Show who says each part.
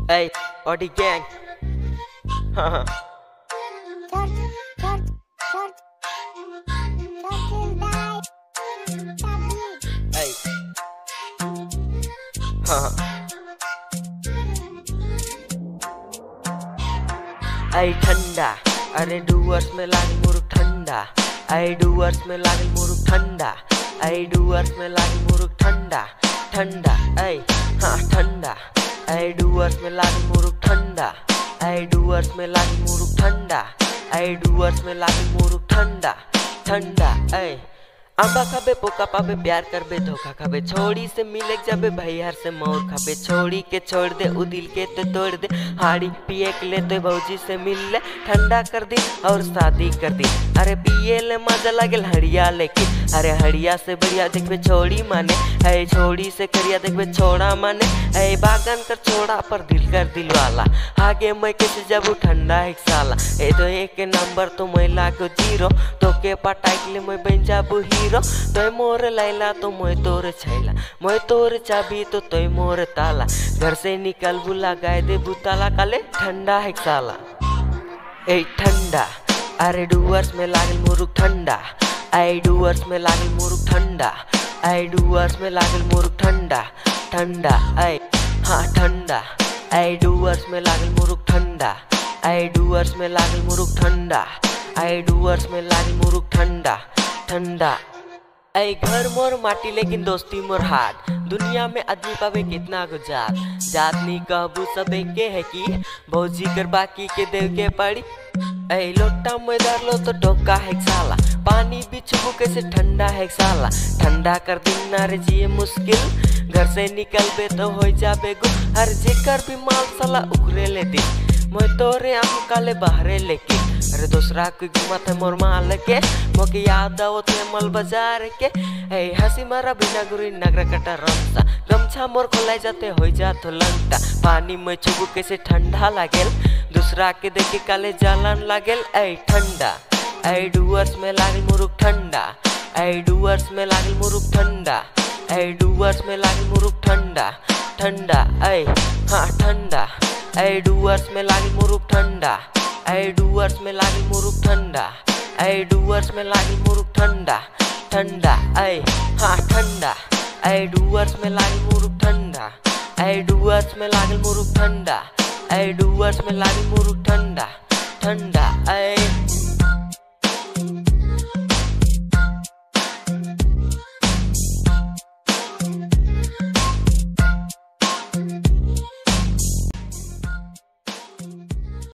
Speaker 1: Hey, Audi gang. Haha. Hey. Haha. Hey ठंडा, अरे doors में लागी मुरुक ठंडा। आई डूअर्स में लागी मुरुक ठंडा। आई डूअर्स में लागी मुरुक ठंडा। ठंडा, आई हाँ ठंडा। आई डूअर्स में लागी मुरुक ठंडा। आई डूअर्स में लागी मुरुक ठंडा। आई डूअर्स में लागी मुरुक ठंडा। ठंडा, आई आंबा खाबे पोका पाबे प्यार करबे धोखा खाबे छोड़ी से मिले जाबे भैयार से मोर खाबे छोड़ी के छोड़ दे उ दिल के तो तोड़ दे हाड़ी पिए के ले तो भौजी से मिल ले ठंडा कर दी और शादी कर दी। अरे पिए ले मजा लगे हड़िया लेके अरे हड़िया से बढ़िया देखबे छोड़ी माने है छोड़ी से करिया देखबे छोड़ा माने है बागन कर छोड़ा पर दिल कर दिल वाला आगे मैं कैसे जब ठंडा एक साला ए तो एक नंबर तो मैं लागो जीरो तो के पटाइक ले मैं बन जाबू हीरो तोय मोर लैला तो मैं तोर छैला मैं तोर चाबी तो तोय मोर ताला घर से निकल बुला गाय दे बुताला काले ठंडा है साला ए ठंडा। अरे डूअर्स में लागल मुरुक ठंडा। आई डूअर्स में लागल मुरुक ठंडा। आई डूअर्स में लागल मुरुक ठंडा। ठंडा, आई हाँ ठंडा। आई डूअर्स में लागल मुरुक ठंडा। आई डूअर्स में लागल मुरुक ठंडा। आई डूअर्स में लागल मुरुक ठंडा। ठंडा, ऐ घर मोर माटी लेकिन दोस्ती मोर हाथ दुनिया में आदमी पावे कितना को जात जात नहीं कहबू सबे के है कि भौजी कर बाकी के देव के पड़ी ऐ लोटा में डार लो तो टोका है साला पानी भी छुबू कैसे ठंडा है साला ठंडा कर दिन रे जिए मुश्किल घर से निकल बे तो हो जाबे गो हर जेकर भी माल साला उखरे ले दी मैं तोरे आम काले बहरे लेके अरे दूसरा कोई घुमत है मोर माल के मोके याद आवत है मल बाजार के ए हंसी मारा बिना गुरी नगरा कटा रमसा गमछा मोर खोलाई जाते हो जात लंटा पानी में छुबू कैसे ठंडा लागेल दूसरा के देखे काले जलन लागेल ए ठंडा। आई डूअर्स में लागल मुरुक ठंडा। आई डूअर्स में लागल मुरुक ठंडा। आई डूअर्स में लागल मुरुक ठंडा। ठंडा, आई हाँ ठंडा। आई डूअर्स में लागल मुरुक ठंडा। आई डूअर्स में लागल मुरुक ठंडा। आई डूअर्स में लागल मुरुक ठंडा। ठंडा, आई हाँ ठंडा। आई डूअर्स में लागल मुरुक ठंडा। आई डूअर्स में लागल मुरुक ठंडा। आई डूअर्स में लागल मुरुक ठंडा। ठंडा, आई